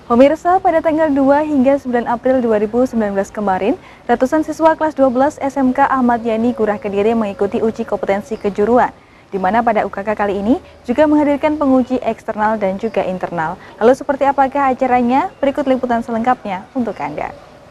Pemirsa, pada tanggal 2 hingga 9 April 2019 kemarin, ratusan siswa kelas 12 SMK Ahmad Yani Gurah Kediri mengikuti uji kompetensi kejuruan, di mana pada UKK kali ini juga menghadirkan penguji eksternal dan juga internal. Lalu seperti apakah acaranya? Berikut liputan selengkapnya untuk Anda.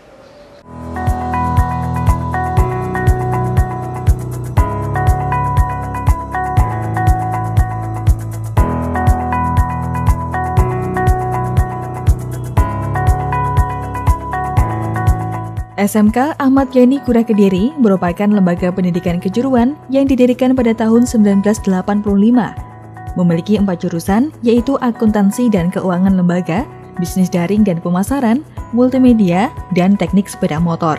SMK Ahmad Yani Gurah Kediri merupakan lembaga pendidikan kejuruan yang didirikan pada tahun 1985. Memiliki 4 jurusan, yaitu akuntansi dan keuangan lembaga, bisnis daring dan pemasaran, multimedia, dan teknik sepeda motor.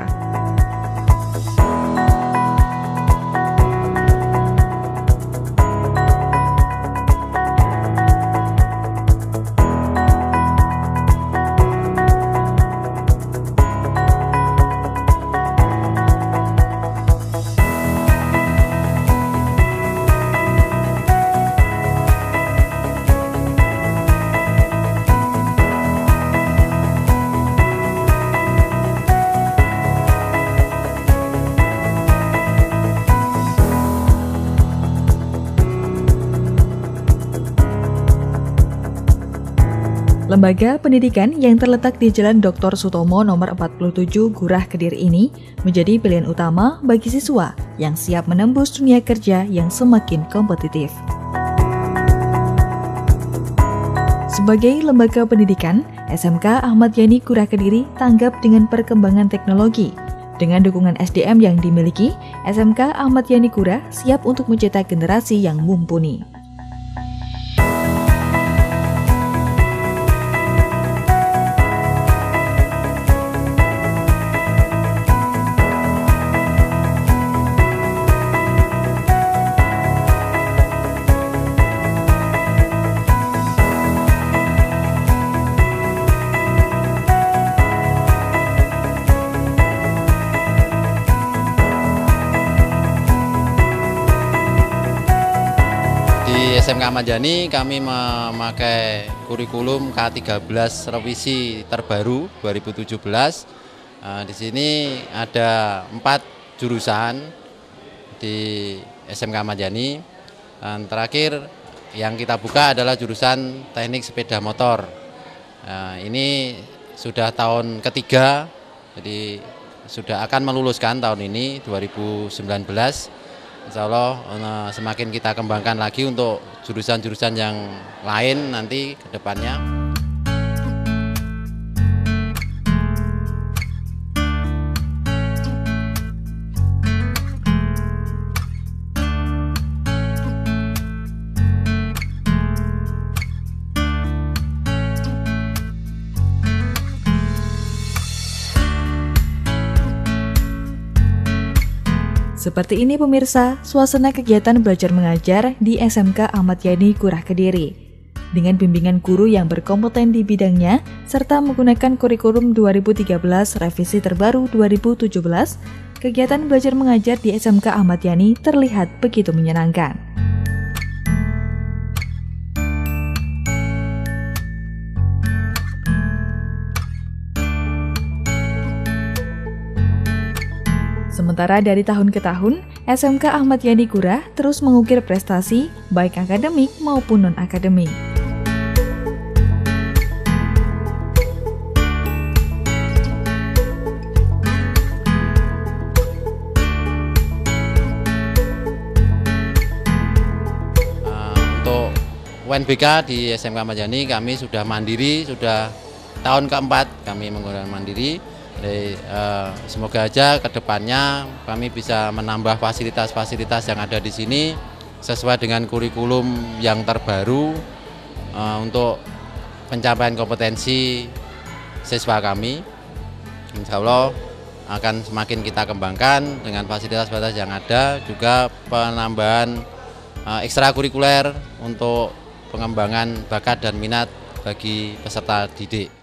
Lembaga pendidikan yang terletak di Jalan Dr. Sutomo nomor 47 Gurah Kediri ini menjadi pilihan utama bagi siswa yang siap menembus dunia kerja yang semakin kompetitif. Sebagai lembaga pendidikan, SMK Ahmad Yani Gurah Kediri tanggap dengan perkembangan teknologi. Dengan dukungan SDM yang dimiliki, SMK Ahmad Yani Gurah siap untuk mencetak generasi yang mumpuni. Di SMK Ahmad Yani kami memakai kurikulum K13 revisi terbaru 2017. Di sini ada 4 jurusan di SMK Ahmad Yani. Dan terakhir yang kita buka adalah jurusan teknik sepeda motor. Ini sudah tahun ketiga, jadi sudah akan meluluskan tahun ini 2019. Insya Allah semakin kita kembangkan lagi untuk jurusan-jurusan yang lain nanti ke depannya. Seperti ini pemirsa, suasana kegiatan belajar mengajar di SMK Ahmad Yani Gurah Kediri. Dengan bimbingan guru yang berkompeten di bidangnya, serta menggunakan kurikulum 2013 revisi terbaru 2017, kegiatan belajar mengajar di SMK Ahmad Yani terlihat begitu menyenangkan. Sementara dari tahun ke tahun, SMK Ahmad Yani Gurah terus mengukir prestasi baik akademik maupun non-akademik. Untuk UNBK di SMK Ahmad Yani kami sudah mandiri, sudah tahun keempat kami menggunakan mandiri. Jadi, semoga aja ke depannya kami bisa menambah fasilitas-fasilitas yang ada di sini sesuai dengan kurikulum yang terbaru untuk pencapaian kompetensi siswa kami. Insya Allah akan semakin kita kembangkan dengan fasilitas-fasilitas yang ada, juga penambahan ekstrakurikuler untuk pengembangan bakat dan minat bagi peserta didik.